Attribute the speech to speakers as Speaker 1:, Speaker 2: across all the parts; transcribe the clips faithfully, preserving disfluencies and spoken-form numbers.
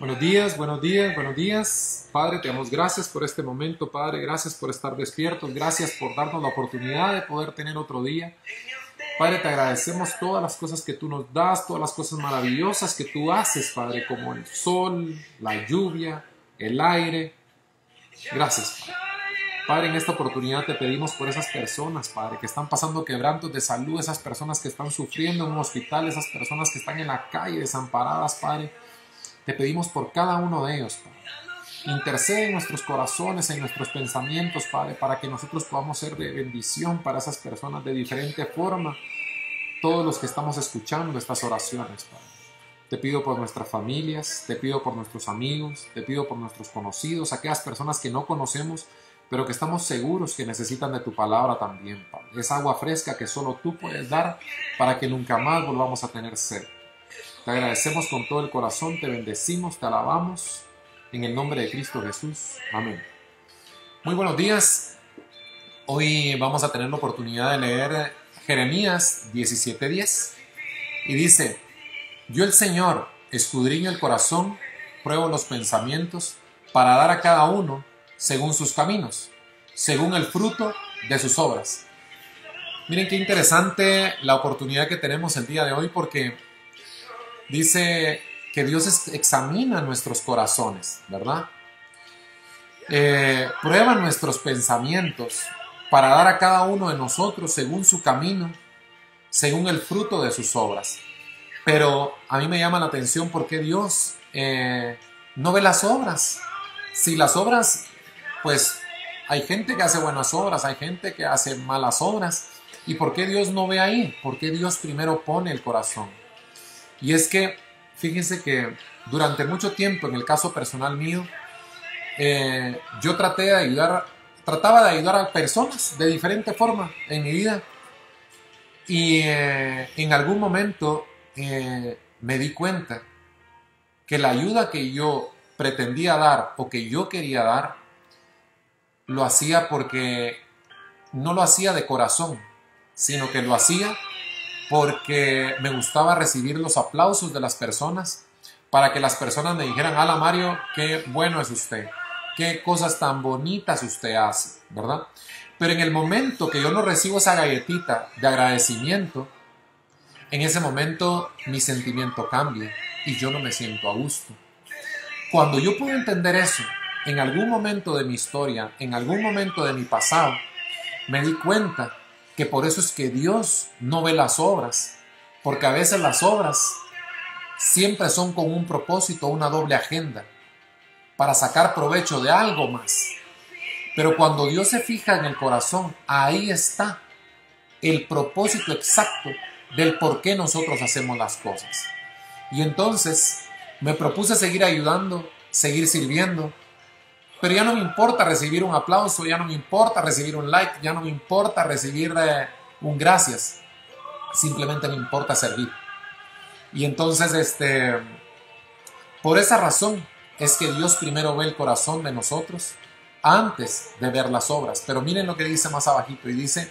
Speaker 1: Buenos días, buenos días, buenos días. Padre, te damos gracias por este momento, Padre. Gracias por estar despiertos. Gracias por darnos la oportunidad de poder tener otro día. Padre, te agradecemos todas las cosas que tú nos das, todas las cosas maravillosas que tú haces, Padre, como el sol, la lluvia, el aire. Gracias, Padre. Padre, en esta oportunidad te pedimos por esas personas, Padre, que están pasando quebrantos de salud, esas personas que están sufriendo en un hospital, esas personas que están en la calle desamparadas, Padre. Te pedimos por cada uno de ellos, Padre. Intercede en nuestros corazones, en nuestros pensamientos, Padre, para que nosotros podamos ser de bendición para esas personas de diferente forma. Todos los que estamos escuchando estas oraciones, Padre. Te pido por nuestras familias, te pido por nuestros amigos, te pido por nuestros conocidos, aquellas personas que no conocemos, pero que estamos seguros que necesitan de tu palabra también, Padre. Es agua fresca que solo tú puedes dar para que nunca más volvamos a tener sed. Te agradecemos con todo el corazón, te bendecimos, te alabamos, en el nombre de Cristo Jesús. Amén. Muy buenos días. Hoy vamos a tener la oportunidad de leer Jeremías diecisiete diez. Y dice: Yo el Señor escudriño el corazón, pruebo los pensamientos, para dar a cada uno según sus caminos, según el fruto de sus obras. Miren qué interesante la oportunidad que tenemos el día de hoy, porque dice que Dios examina nuestros corazones, ¿verdad? Eh, prueba nuestros pensamientos para dar a cada uno de nosotros según su camino, según el fruto de sus obras. Pero a mí me llama la atención por qué Dios eh, no ve las obras. Si las obras, pues hay gente que hace buenas obras, hay gente que hace malas obras. ¿Y por qué Dios no ve ahí? ¿Por qué Dios primero pone el corazón? Y es que, fíjense que durante mucho tiempo, en el caso personal mío, eh, yo traté de ayudar, trataba de ayudar a personas de diferente forma en mi vida. Y eh, en algún momento eh, me di cuenta que la ayuda que yo pretendía dar o que yo quería dar, lo hacía porque no lo hacía de corazón, sino que lo hacía porque me gustaba recibir los aplausos de las personas, para que las personas me dijeran: "Ala, Mario, qué bueno es usted, qué cosas tan bonitas usted hace", ¿verdad? Pero en el momento que yo no recibo esa galletita de agradecimiento, en ese momento mi sentimiento cambia y yo no me siento a gusto. Cuando yo puedo entender eso, en algún momento de mi historia, en algún momento de mi pasado, me di cuenta que por eso es que Dios no ve las obras, porque a veces las obras siempre son con un propósito, una doble agenda, para sacar provecho de algo más. Pero cuando Dios se fija en el corazón, ahí está el propósito exacto del por qué nosotros hacemos las cosas. Y entonces me propuse seguir ayudando, seguir sirviendo, pero ya no me importa recibir un aplauso, ya no me importa recibir un like, ya no me importa recibir eh, un gracias. Simplemente me importa servir. Y entonces, este, por esa razón es que Dios primero ve el corazón de nosotros antes de ver las obras. Pero miren lo que dice más abajito, y dice: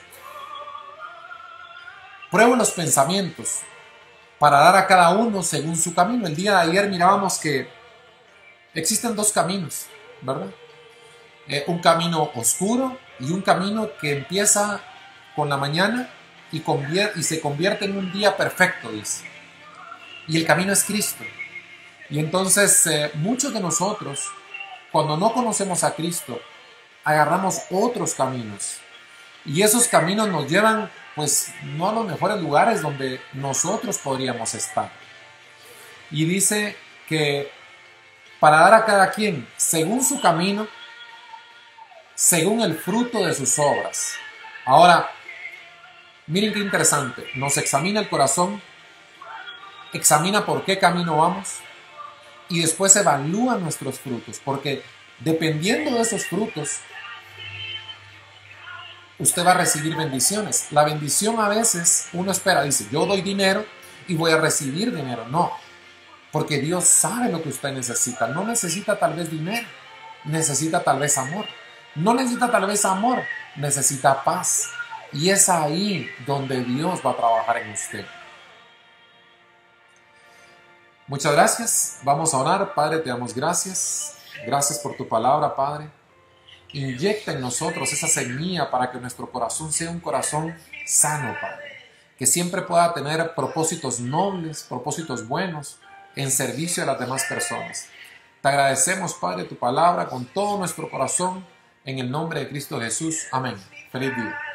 Speaker 1: pruebo los pensamientos para dar a cada uno según su camino. El día de ayer mirábamos que existen dos caminos, ¿verdad? Eh, un camino oscuro y un camino que empieza con la mañana y, y se convierte en un día perfecto, dice. Y el camino es Cristo. Y entonces eh, muchos de nosotros, cuando no conocemos a Cristo, agarramos otros caminos. Y esos caminos nos llevan, pues, no a los mejores lugares donde nosotros podríamos estar. Y dice que para dar a cada quien según su camino, según el fruto de sus obras. Ahora, miren qué interesante. Nos examina el corazón, examina por qué camino vamos y después evalúa nuestros frutos, porque dependiendo de esos frutos, usted va a recibir bendiciones. La bendición a veces uno espera, dice: yo doy dinero y voy a recibir dinero. No, porque Dios sabe lo que usted necesita. No necesita tal vez dinero, necesita tal vez amor. No necesita tal vez amor, necesita paz. Y es ahí donde Dios va a trabajar en usted. Muchas gracias. Vamos a orar. Padre, te damos gracias. Gracias por tu palabra, Padre. Inyecta en nosotros esa semilla para que nuestro corazón sea un corazón sano, Padre. Que siempre pueda tener propósitos nobles, propósitos buenos en servicio a las demás personas. Te agradecemos, Padre, tu palabra con todo nuestro corazón. En el nombre de Cristo Jesús. Amén. Feliz día.